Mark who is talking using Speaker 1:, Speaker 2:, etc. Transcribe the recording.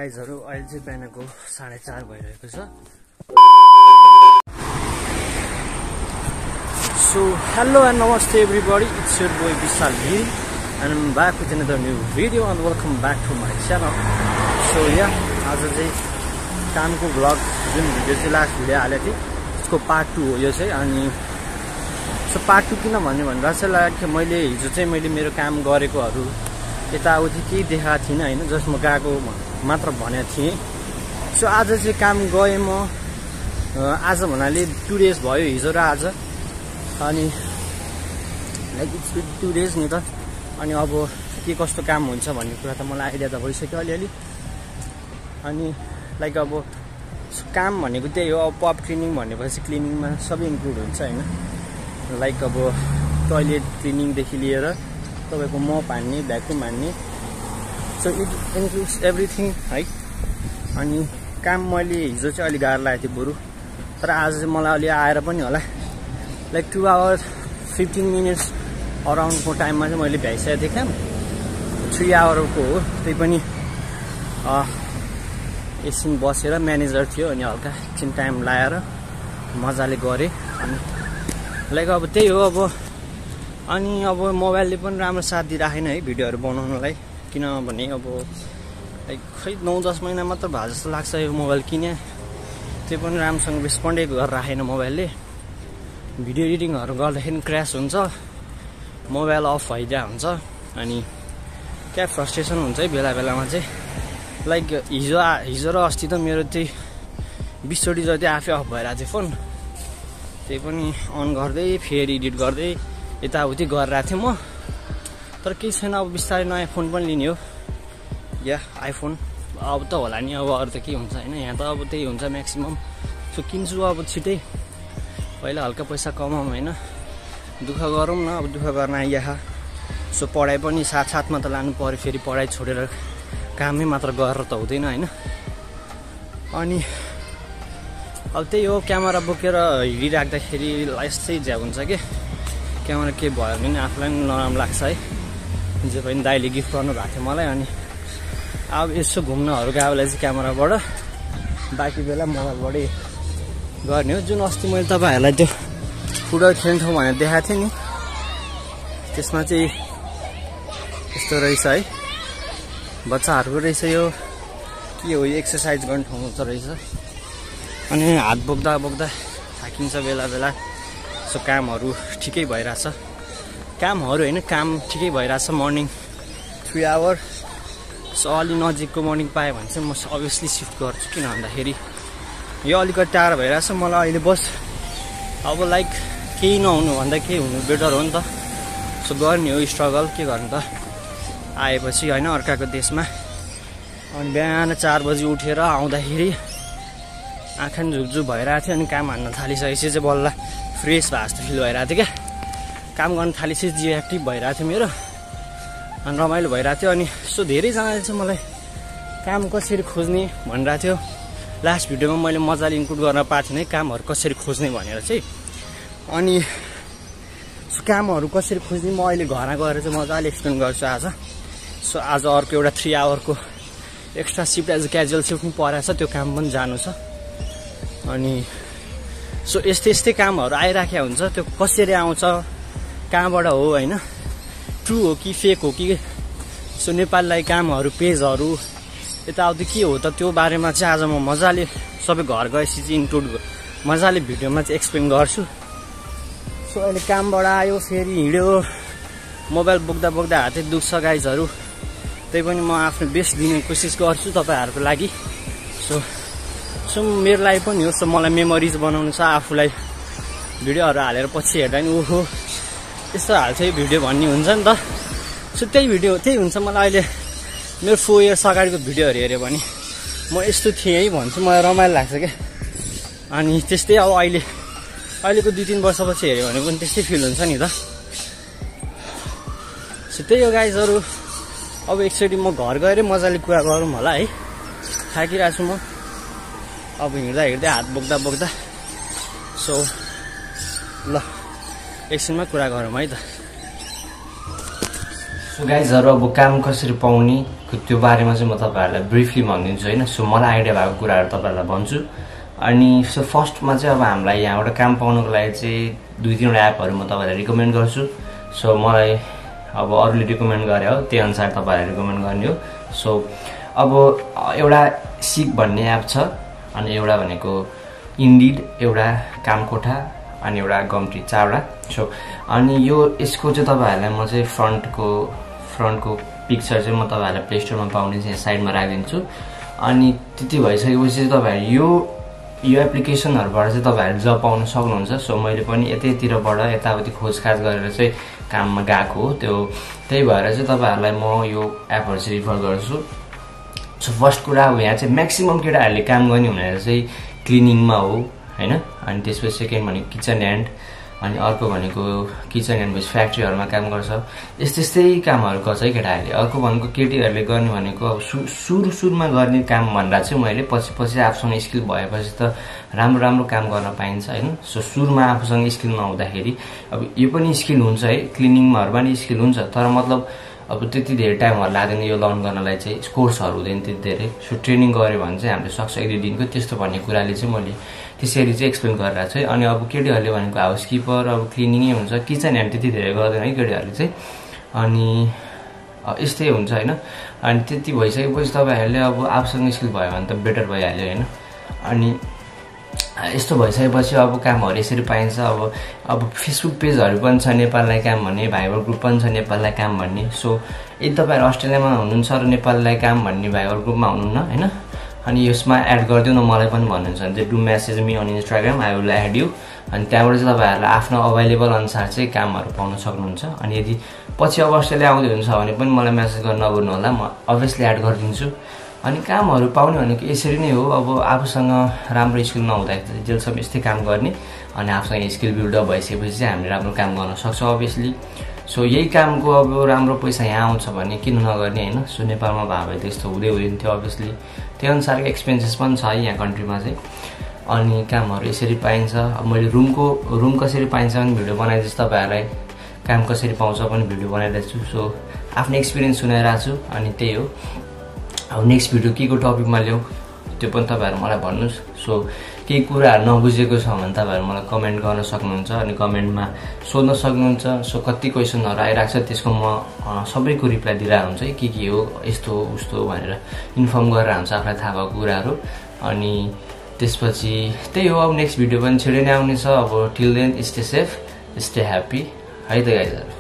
Speaker 1: गाइजहरु अहिले चाहिँ बिहानको 4:30 भइरहेको छ। So hello and namaste everybody, it's your boy Bishal Giri and I'm back with another new video and welcome back to my channel. So yeah, आज चाहिँ कामको vlog जुन भिडियो चाहिँ लास्ट भिडियो हालेको थिएँ त्यसको पार्ट 2 हो यो चाहिँ। अनि सो पार्ट 2 किन भन्ने भन्दा चाहिँ लाग्यो मैले हिजो चाहिँ मैले मेरो काम गरेकोहरु यताउति केही देखाएको थिइनँ हैन, जस्ट म गएको मात्र भनेको थिएँ। सो आज चाहिँ काम गएँ म, आज भन्नाले 2 डेज भयो, हिजो र आज। अनि लाइक इट्स 2 डेज नि त। अनि अब के कस्तो काम हुन्छ भन्ने कुरा त मलाई आइडिया त भइसक्यो अलिअलि। अनि लाइक अब काम भनेको त्यही हो, अब पप क्लिनिङ भनेपछि क्लिनिङमा सबै इन्क्लुड हुन्छ हैन। लाइक अब टोयलेट क्लिनिङदेखि लिएर तपाईको मप हान्ने, भ्याकुम हान्ने, सो इट इन्क्लुड्स एभ्रिथिङ है। अनि काम मैले हिजो चाहिँ अलि गाह्रो लागेको थियो बरु, तर आज चाहिँ मलाई अलि आएर पनि होला। लाइक 2 hours 15 minutes अराउन्डको टाइममा चाहिँ मैले भ्याइसकेको थिएँ काम। 3 hourको हो, त्यही पनि एकछिन बसेर म्यानेजर थियो अनि हल्का एकछिन टाइम लाएर मजाले गरेँ। अनि लाइक अब त्यही हो अब। अनि अब मोबाइलले पनि राम्रो साथ दिइराखेन है भिडियोहरू बनाउनलाई, किनभने अब लाइक खै 9-10 महिना मात्र भए जस्तो लाग्छ यो मोबाइल किने, त्यो पनि राम्रोसँग रेस्पोन्डै गरेर राखेन मोबाइलले। भिडियो एडिटिङहरू गर्दाखेरि क्र्यास हुन्छ, मोबाइल अफ भइदिया हुन्छ, अनि क्या फ्रस्ट्रेसन हुन्छ है बेला बेलामा चाहिँ। लाइक हिजो र अस्ति त मेरो त्यही 20 जति आफै अफ भइरहेको थियो फोन, त्यही पनि अन गर्दै फेरि एडिट गर्दै यताउति गरिरहेको थिएँ म। तर केही छैन, अब बिस्तारै नयाँ फोन पनि लिने हो या आइफोन अब त होला नि, अब अरू त के हुन्छ हैन, यहाँ त अब त्यही हुन्छ म्याक्सिमम। सो किन्छु अब छिटै, पहिला हल्का पैसा कमाउँ हैन, दुःख गरौँ न, अब दुःख गर्न आइया। सो पढाइ पनि साथसाथमा त लानु पर्यो, फेरि पढाइ छोडेर कामै मात्र गरेर त हुँदैन हैन। अनि अब त्यही हो, क्यामेरा बोकेर हिँडिराख्दाखेरि यस्तै ज्या हुन्छ के, क्यामेरा के भयो भने आफूलाई पनि नराम्रो लाग्छ है। जे पनि दाइले गिफ्ट गर्नु भएको थियो मलाई। अनि अब यसो घुम्नहरू गयो बेला चाहिँ क्यामेराबाट, बाँकी बेला मोबाइलबाटै गर्ने हो। जुन अस्ति मैले तपाईँहरूलाई त्यो फुटबल खेल्ने ठाउँ भनेर देखाएको थिएँ नि, त्यसमा चाहिँ यस्तो रहेछ है, बच्चाहरूको रहेछ यो, के हो यो एक्सर्साइज गर्ने ठाउँ त रहेछ। अनि हात बोक्दा बोक्दा थाकिन्छ बेला बेला। सो कामहरू ठिकै भइरहेछ, कामहरू होइन काम ठिकै भइरहेछ। मर्निङ 3 hours, सो अलि नजिकको मर्निङ पाएँ भने चाहिँ म अभियसली सिफ्ट गर्छु, किन भन्दाखेरि यो अलिकति टाढो भइरहेछ मलाई अहिले। बस अब लाइक केही नहुनु भन्दा केही हुनु बेटर हो नि त। सो गर्ने हो स्ट्रगल, के गर्नु त आएपछि होइन अर्काको देशमा। अनि बिहान 4 बजी उठेर आउँदाखेरि आँखा झुकझुक भइरहेको थियो, अनि काम हान्न थालिसकेपछि चाहिँ बल्ल फ्रेस भए जस्तो फिल भइरहेको थियो क्या। काम गर्न थालेपछि जिउ एक्टिभ भइरहेको थियो मेरो, अनि रमाइलो भइरहेको थियो। अनि सो धेरैजनाले चाहिँ मलाई काम कसरी खोज्ने भनिरहेको थियो। लास्ट भिडियोमा मैले मजाले इन्क्लुड गर्न पाएको थिइनँ है कामहरू कसरी खोज्ने भनेर चाहिँ। अनि सो कामहरू कसरी खोज्ने म अहिले घर गएर चाहिँ मजाले एक्सप्लेन गर्छु आज। सो आज अर्को एउटा 3 hourको extra shift as casual shift पनि परेको छ, त्यो काम पनि जानु छ। अनि सो यस्तै कामहरू आइराखेको हुन्छ, त्यो कसरी आउँछ, कहाँबाट हो होइन, ट्रु हो कि फेक हो कि। सो नेपाललाई कामहरू पेजहरू यताउति के हो त, त्यो बारेमा चाहिँ आज म मजाले सबै घर गएपछि चाहिँ इन्क्लुड मजाले भिडियोमा चाहिँ एक्सप्लेन गर्छु। सो अहिले कामबाट आयो, फेरि हिँड्यो, मोबाइल बोक्दा बोक्दा हातै दुख्छ गाइजहरू, त्यही पनि म आफ्नो बेस्ट दिने कोसिस गर्छु तपाईँहरूको लागि। सो मेरो लागि पनि हो, सो मलाई मेमोरिज बनाउनु छ आफूलाई, भिडियोहरू हालेर पछि हेर्दा नि ओहो यस्तो हाल्छ यो भिडियो भन्ने हुन्छ नि त। सो त्यही हुन्छ मलाई अहिले मेरो 4 years अगाडिको भिडियोहरू हेऱ्यो भने म यस्तो थिएँ है भन्छु, मलाई रमाइलो लाग्छ क्या। अनि त्यस्तै अब अहिलेको 2-3 वर्षपछि हेऱ्यो भने पनि त्यस्तै फिल हुन्छ नि त। सो त्यही हो गाइजहरू, अब एकचोटि म घर गएर मजाले कुरा गरौँ होला है, थाकिरहेको छु म अब हिँड्दा हिँड्दै हात बोक्दा बोक्दा। सो ल एकछिनमा कुरा गरौँ है त। सो सो गाइजहरु अब काम कसरी पाउने त्यो बारेमा चाहिँ म तपाईहरुलाई ब्रिफली भनिदिन्छु हैन। सो मलाई आइडिया भएको कुराहरु तपाईहरुलाई भन्छु। अनि सो फर्स्टमा चाहिँ अब हामीलाई यहाँबाट काम पाउनको लागि चाहिँ 2-3 वटा एपहरु म तपाईहरुलाई रिकमेन्ड गर्छु। सो मलाई अब अरूले रिकमेन्ड गरे हो त्यही अनुसार तपाईहरुले रिकमेन्ड गर्ने हो। सो अब एउटा सिक भन्ने एप छ, अनि एउटा भनेको इन्डिड, एउटा काम कोठा, अनि एउटा गम्टी, 4 वटा। सो अनि यो यसको चाहिँ तपाईहरुलाई म चाहिँ फ्रन्टको पिक्चर चाहिँ म तपाईहरुलाई प्ले स्टोरमा पाउने चाहिँ साइडमा राखिदिन्छु। अनि त्यति भइसकेपछि चाहिँ तपाईहरु यो एप्लिकेसनहरुबाट चाहिँ तपाईहरु जब पाउन सक्नुहुन्छ। सो मैले पनि यतैतिरबाट यताउति खोजखाज गरेर चाहिँ काममा गएको हो। त्यही भएर चाहिँ तपाईहरुलाई म यो एपहरु चाहिँ रिफर गर्छु। सो फर्स्ट कुरा अब यहाँ चाहिँ म्याक्सिमम केटाहरुले काम गर्ने भनेर चाहिँ क्लिनिङमा हो हैन। अनि त्यसपछि सेकेन्ड भनेको किचन ह्यान्ड, अनि अर्को भनेको किचन ह्यान्ड भएपछि फ्याक्ट्रीहरुमा काम गर्छ। यस्तै कामहरु गर्छ है केटाहरुले। अर्को भनेको केटीहरुले गर्ने भनेको अब सुरुमा गर्ने काम भन्दा चाहिँ मैले पछि आफूसँग स्किल भएपछि त राम्रो काम गर्न पाइन्छ हैन। सो सुरुमा आफूसँग स्किल नहुँदाखेरि अब यो पनि स्किल हुन्छ है, क्लिनिङमा पनि स्किल हुन्छ, तर मतलब अब त्यति धेरै टाइमहरु लाग्दैन यो लर्न गर्नलाई चाहिँ, कोर्सहरु हुँदैन त्यति धेरै। सो ट्रेनिङ गर्यो भने चाहिँ हामीले सक्छ 1-2 दिनको, त्यस्तो भन्ने कुराले चाहिँ मैले त्यसरी चाहिँ एक्सप्लेन गरिरहेको छु है। अनि अब केटीहरुले भनेको हाउसकिपर, अब क्लिनिङै हुन्छ, किचन ह्यान्ड त्यति धेरै गर्दैन है केटीहरुले चाहिँ। अनि यस्तै हुन्छ हैन। अनि त्यति भइसकेपछि तपाईहरुले अब आफूसँग स्किल भयो भने त बेटर भइहाल्यो हैन। अनि यस्तो भइसकेपछि अब कामहरु यसरी पाइन्छ। अब फेसबुक पेजहरु पनि छ नेपाललाई काम भन्ने, भाइबर ग्रुप पनि छ नेपाललाई काम भन्ने। सो यदि तपाईहरु अस्ट्रेलियामा हुनुहुन्छ र नेपाललाई काम भन्ने भाइबर ग्रुपमा हुनुहुन्न हैन, अनि यसमा एड गरिदिउ न मलाई पनि भन्नुहुन्छ भने चाहिँ do message me on Instagram, I will add you. अनि त्यहाँबाट चाहिँ तपाईहरुले आफ्नो अवेलेबल अनुसार चाहिँ कामहरु पाउन सक्नुहुन्छ। अनि यदि पछि अब अस्ट्रेलिया आउँदै हुन्छ भने पनि मलाई मेसेज गर्न नभुल्नु होला, म अभियसली एड गरिदिन्छु। अनि कामहरु पाउने भनेको यसरी नै हो। अब आफूसँग राम्रो स्किल नहुँदाखेरि जेलसम्म यस्तै काम गर्ने, अनि आफूसँग स्किल बिल्डअप भइसकेपछि चाहिँ हामीले राम्रो काम गर्न सक्छौं अभियसली। सो यही कामको अब राम्रो पैसा यहाँ आउँछ भने किन नगर्ने हैन। सो नेपालमा भए त्यस्तो हुँदैन थियो अभियसली, त्यही अनुसारको एक्सपेन्सेस पनि छ यहाँ कन्ट्रीमा चाहिँ। अनि कामहरु यसरी पाइन्छ। अब मैले रुम कसरी पाइन्छ भने भिडियो बनाइदिन्छु तपाईहरुलाई, काम कसरी पाउँछ पनि भिडियो बनाइदिएको छु। सो आफ्नो एक्सपिरियन्स सुनाइरहेको छु। अनि त्यही हो। अब नेक्स्ट भिडियो केको टपिकमा ल्याऊ त्यो पनि तपाईहरु मलाई भन्नुस्। सो केही कुराहरु नबुझेको छ भने तपाईहरु मलाई कमेन्ट गर्न सक्नुहुन्छ, अनि कमेन्टमा सोध्न सक्नुहुन्छ। सो कति क्वेशनहरु आइराख्छ त्यसको म सबैको रिप्लाई दिइरहेको हुन्छ है, के हो यस्तो हो उस्तो हो भनेर इन्फर्म गरेर हुन्छ आफुलाई थाहा भएको कुराहरु। अनि त्यसपछि त्यही हो। अब नेक्स्ट भिडियो पनि छिटै नै आउने छ। अब till then stay safe, stay happy है त गाइजहरु।